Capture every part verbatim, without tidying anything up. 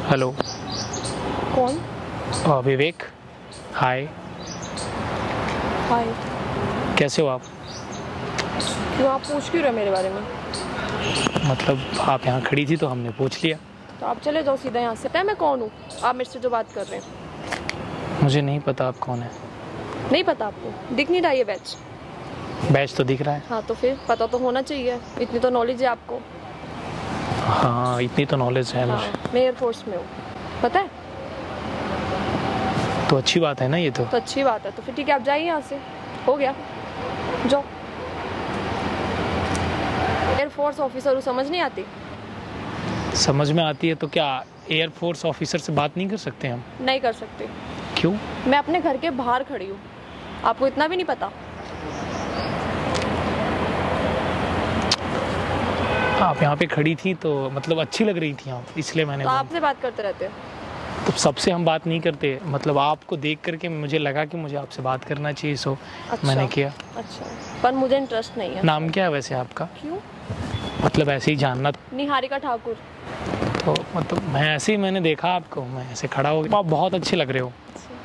Hello. कौन? अ, विवेक। हाय। हाय। कैसे हो आप? क्यों आप पूछ क्यों रहे मेरे बारे में? मतलब आप यहाँ खड़ी थी तो हमने पूछ लिया। तो आप चले जाओ सीधा यहाँ से। पता है मैं कौन हूँ? आप मेरे से जो बात कर रहे हैं। मुझे नहीं पता आप कौन है। नहीं पता आपको? दिख नहीं रहा ये बैच? बैच तो दिख रहा है। हाँ तो फिर पता तो होना चाहिए, इतनी तो नॉलेज है आपको। हाँ इतनी तो नॉलेज है हाँ, मुझे। मैं एयरफोर्स में हूँ, पता है? तो अच्छी बात है ना ये तो। तो अच्छी बात है, तो फिर ठीक है आप जाइए यहाँ से। हो गया, जाओ। एयरफोर्स ऑफिसर हूँ, समझ नहीं आती? समझ में आती है तो क्या एयरफोर्स ऑफिसर से बात नहीं कर सकते हम? नहीं कर सकते। क्यों? मैं अपने घर के बाहर खड़ी हूँ, आपको इतना भी नहीं पता? आप यहाँ पे खड़ी थी तो मतलब अच्छी लग रही थी आप, इसलिए मैंने तो आपसे बात करते रहते हैं। तो सबसे हम बात नहीं करते, मतलब आपको देख करके मुझे लगा कि मुझे आपसे बात करना चाहिए, सो अच्छा, मैंने किया। अच्छा, पर मुझे इंटरेस्ट नहीं है। नाम क्या है वैसे आपका? क्यों? मतलब ऐसे ही जानना। निहारिका ठाकुर। तो मतलब मैं ऐसे ही मैंने देखा आपको, मैं ऐसे खड़ा हो गया। आप बहुत अच्छे लग रहे हो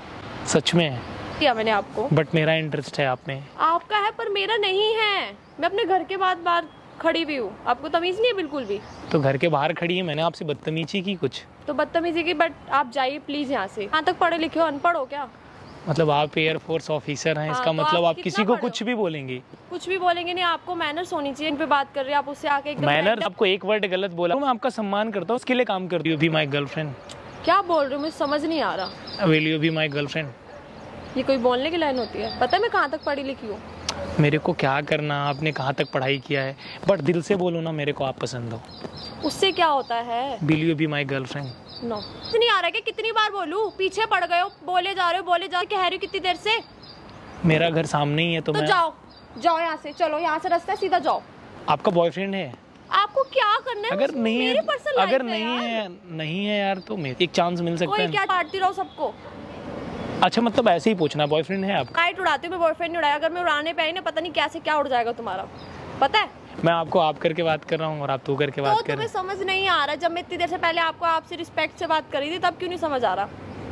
सच में। किया मैंने आपको, बट मेरा इंटरेस्ट है आप में। आपका है पर मेरा नहीं है। मैं अपने घर के बाद बाहर खड़ी भी हूँ, आपको तमीज नहीं है बिल्कुल भी? तो घर के बाहर खड़ी है, मैंने आपसे बदतमीजी की कुछ? तो बदतमीजी की, बट आप जाइए प्लीज यहाँ से। कहाँ तक पढ़े लिखे हो, अनपढ़ हो क्या? मतलब आप एयरफोर्स ऑफिसर हैं, हाँ, इसका तो मतलब आप आप किसी कितना को पढ़े कुछ हो? भी बोलेंगे? कुछ भी बोलेंगे नहीं, आपको मैनर्स होनी चाहिए। इन पे बात कर रहे हैं आप, उससे आके एकदम मैनर? आपको एक वर्ड गलत बोला, मैं आपका सम्मान करता हूँ, उसके लिए काम करती हूँ। Be my girlfriend. क्या बोल रहे हो, मुझे समझ नहीं आ रहा। Will you be my girlfriend? ये कोई बोलने की लाइन होती है? पता है मैं कहाँ तक पढ़ी लिखी हूँ? मेरे को क्या करना, आपने कहाँ तक पढ़ाई किया है, बट दिल से बोलो ना मेरे को आप पसंद हो। उससे क्या होता है? Will you be my girlfriend? No. नहीं आ रहा है कि कितनी बार बोलूं? पीछे पड़ गए हो, बोले जा रहे हो बोले जा रहे हो, कह रही हो कितनी देर से। मेरा घर सामने ही है तो, तो मैं... जाओ जाओ यहाँ से, चलो यहाँ से रास्ता है, सीधा जाओ। आपका बॉयफ्रेंड है? आपको क्या करना है? अगर नहीं है, अगर नहीं है, है नहीं है यार तो मेरे एक चांस मिल सकता कोई है। क्या काटती रहो सबको? अच्छा मतलब ऐसे ही पूछना, बॉयफ्रेंड है आपका? काइट उड़ाती हूँ मैं, बॉयफ्रेंड नहीं उड़ाया। अगर मैं उड़ाने पे आई ना, पता नहीं कैसे क्या उड़ जाएगा तुम्हारा, पता है? मैं आपको आप करके बात कर रहा हूँ और आप तू करके बात तो कर रहे तुम्हें समझ नहीं आ रहा? जब मैं इतनी देर से पहले आपको आपसे रिस्पेक्ट से बात करी थी, तब क्यों नहीं समझ आ रहा?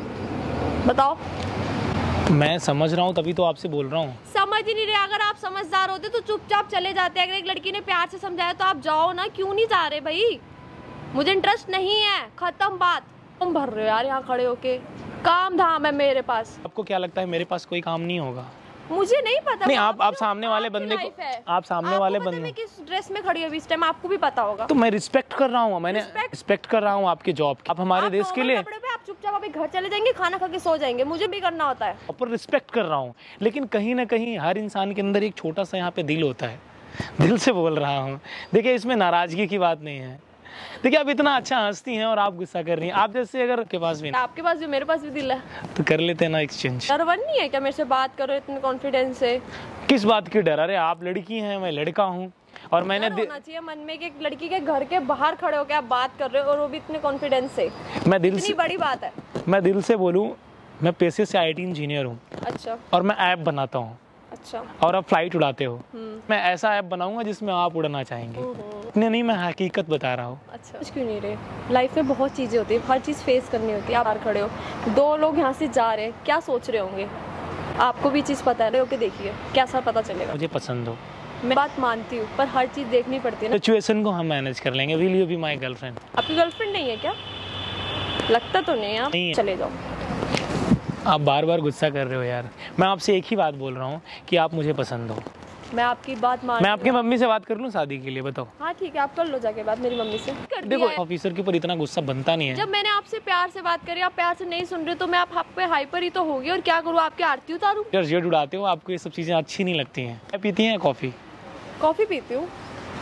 बताओ। हैं। मैं समझ रहा हूँ तभी तो आपसे बोल रहा हूँ। समझ ही नहीं रहे। अगर आप समझदार होते तो चुपचाप चले जाते। अगर एक लड़की ने प्यार से समझाया तो आप जाओ ना, क्यों नहीं जा रहे भाई? मुझे इंटरेस्ट नहीं है, खत्म बात। तुम भर रहे हो यार यहाँ खड़े होके, काम धाम है मेरे पास। आपको क्या लगता है मेरे पास कोई काम नहीं होगा? मुझे नहीं पता। नहीं आप आप सामने वाले बंदे को, आप सामने वाले बंदे, मैं किस ड्रेस में खड़ी हूँ इस टाइम, आपको भी पता होगा। तो मैं रिस्पेक्ट कर रहा हूँ, मैंने Respect? रिस्पेक्ट कर रहा हूँ आपके जॉब की। आप हमारे आप देश के लिए कपड़े पे आप चुपचाप अभी घर चले जाएंगे, खाना खा के सो जाएंगे। मुझे भी करना होता है। प्रॉपर रिस्पेक्ट कर रहा हूँ, लेकिन कहीं ना कहीं हर इंसान के अंदर एक छोटा सा यहाँ पे दिल होता है। दिल से बोल रहा हूँ, देखिए इसमें नाराजगी की बात नहीं है। देखिए आप इतना अच्छा हंसती हैं और आप गुस्सा कर रही हैं। आप जैसे अगर के पास भी, आपके पास भी मेरे पास भी दिल है, तो कर लेते हैं ना एक्सचेंज। डरवन नहीं है क्या मेरे से बात करो इतने कॉन्फिडेंस से? किस बात की डर? अरे आप लड़की हैं, मैं लड़का हूँ, और मैंने डर होना चाहिए मन में कि एक लड़की के घर के बाहर खड़े होकर आप बात कर रहे हो, और वो भी इतने कॉन्फिडेंस से। मैं दिल इतनी से, बड़ी बात है। मैं दिल से बोलूँ, मैं पेशे से आई टी इंजीनियर हूँ। अच्छा और मैं ऐप बनाता हूँ। अच्छा। और आप फ्लाइट उड़ाते हो। मैं ऐसा ऐप बनाऊंगा जिसमें आप उड़ना चाहेंगे। इतने नहीं, मैं हकीकत बता रहा हूँ। अच्छा कुछ क्यों नहीं रहे? लाइफ में बहुत चीजें होती है, हर चीज फेस करनी होती है। आप बाहर खड़े हो, दो लोग यहाँ से जा रहे हैं, क्या सोच रहे होंगे? आपको भी चीज पता है, ओके देखिए कैसा पता चलेगा। मुझे पसंद हो, मैं बात मानती हूँ, पर हर चीज देखनी पड़ती है ना। सिचुएशन को हम मैनेज कर लेंगे। Will you be my girlfriend? आपकी गर्लफ्रेंड नहीं है क्या? लगता तो नहीं है। आप नहीं है। चले जाओ। आप बार बार गुस्सा कर रहे हो यार। मैं आपसे एक ही बात बोल रहा हूँ कि आप मुझे पसंद हो। मैं आपकी बात मान, मैं आपकी मम्मी से बात कर लूँ शादी के लिए? बताओ। हाँ ठीक है, आप कर लो जाके बात मेरी मम्मी से। कर दिया देखो है। ऑफिसर के ऊपर इतना गुस्सा बनता नहीं है। जब मैंने आपसे प्यार से बात करी, आप प्यार से नहीं सुन रहे, तो मैं आप आप पे हाइपर ही तो होगी। और क्या करूँ, आपकी आरती उतारूँ? यार जेट उड़ाते हो, आपको ये सब चीज़ें अच्छी नहीं लगती हैं। क्या पीती हैं? कॉफ़ी? कॉफी पीती हूँ।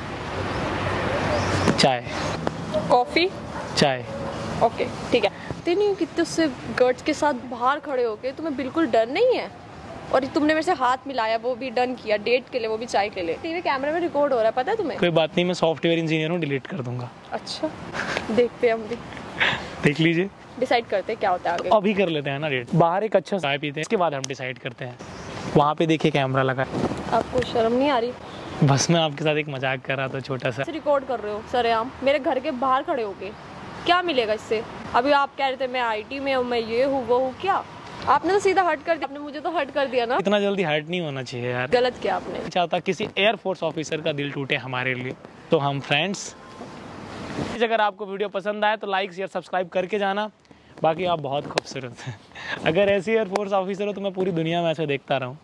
चाय? कॉफी। चाय। ओके ठीक है। नहीं कितने उससे गर्ड्स के साथ बाहर खड़े होके, तुम्हें बिल्कुल डर नहीं है? और तुमने मेरे से हाथ मिलाया, वो भी डन किया डेट के लिए, वो भी चाय के लिए। टीवी कैमरे में रिकॉर्ड हो रहा है, पता है तुम्हें? कोई बात नहीं, मैं सॉफ्टवेयर इंजीनियर हूँ, डिलीट कर दूंगा। अच्छा देखते हैं हम भी, देख लीजिए, डिसाइड करते हैं क्या होता है आगे। अभी कर लेते हैं ना डेट। बाहर एक अच्छा चाय पीते हैं, इसके बाद हम डिसाइड करते हैं। वहाँ पे देखिए कैमरा लगा। आपको शर्म नहीं आ रही? बस मैं आपके साथ एक मजाक कर रहा था छोटा सा। रिकॉर्ड कर रहे हो सरेआम मेरे घर के बाहर खड़े होके। क्या मिलेगा इससे? अभी आप कह रहे थे मैं आईटी में हूँ, मैं ये हूँ वो हूँ, क्या आपने तो सीधा हर्ट कर दिया, आपने मुझे तो हर्ट कर दिया ना। इतना जल्दी हर्ट नहीं होना चाहिए यार। गलत किया आपने। चाहता किसी एयरफोर्स ऑफिसर का दिल टूटे हमारे लिए, तो हम फ्रेंड्स। अगर आपको वीडियो पसंद आए तो लाइक शेयर सब्सक्राइब करके जाना। बाकी आप बहुत खूबसूरत हैं। अगर ऐसी एयरफोर्स ऑफिसर हो तो मैं पूरी दुनिया में ऐसे देखता रहूँ।